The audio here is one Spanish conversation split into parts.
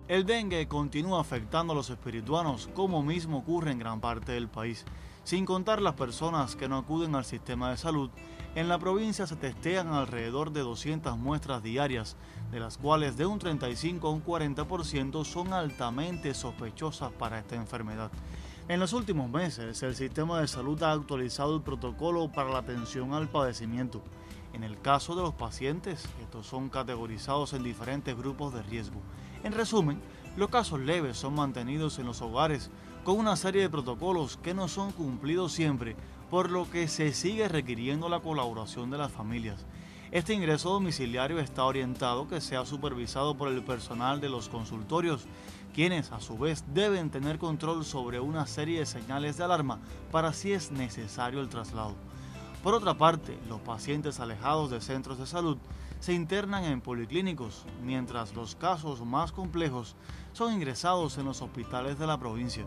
El dengue continúa afectando a los espirituanos, como mismo ocurre en gran parte del país. Sin contar las personas que no acuden al sistema de salud, en la provincia se testean alrededor de 200 muestras diarias, de las cuales de un 35 a un 40% son altamente sospechosas para esta enfermedad. En los últimos meses, el sistema de salud ha actualizado el protocolo para la atención al padecimiento. En el caso de los pacientes, estos son categorizados en diferentes grupos de riesgo. En resumen, los casos leves son mantenidos en los hogares con una serie de protocolos que no son cumplidos siempre, por lo que se sigue requiriendo la colaboración de las familias. Este ingreso domiciliario está orientado que sea supervisado por el personal de los consultorios, quienes a su vez deben tener control sobre una serie de señales de alarma para si es necesario el traslado. Por otra parte, los pacientes alejados de centros de salud se internan en policlínicos, mientras los casos más complejos son ingresados en los hospitales de la provincia.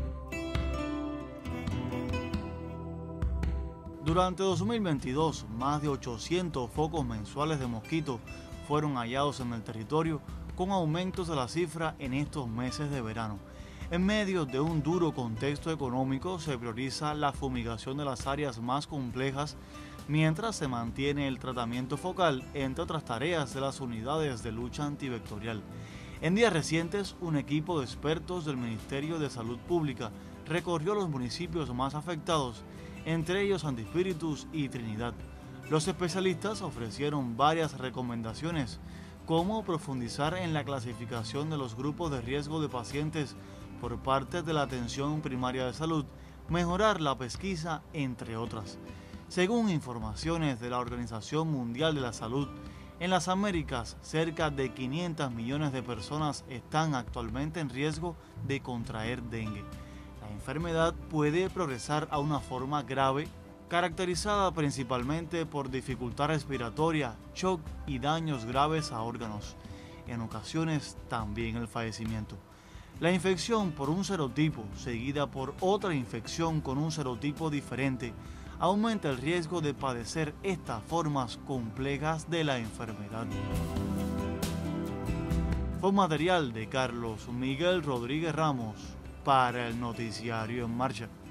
Durante 2022, más de 800 focos mensuales de mosquito fueron hallados en el territorio, con aumentos de la cifra en estos meses de verano. En medio de un duro contexto económico, se prioriza la fumigación de las áreas más complejas, mientras se mantiene el tratamiento focal, entre otras tareas de las unidades de lucha antivectorial. En días recientes, un equipo de expertos del Ministerio de Salud Pública recorrió los municipios más afectados, entre ellos Santo Espíritus y Trinidad. Los especialistas ofrecieron varias recomendaciones, como profundizar en la clasificación de los grupos de riesgo de pacientes por parte de la atención primaria de salud, mejorar la pesquisa, entre otras. Según informaciones de la Organización Mundial de la Salud, en las Américas, cerca de 500 millones de personas están actualmente en riesgo de contraer dengue. La enfermedad puede progresar a una forma grave, caracterizada principalmente por dificultad respiratoria, shock y daños graves a órganos. En ocasiones, también el fallecimiento. La infección por un serotipo, seguida por otra infección con un serotipo diferente, aumenta el riesgo de padecer estas formas complejas de la enfermedad. Fue material de Carlos Miguel Rodríguez Ramos para el Noticiario en Marcha.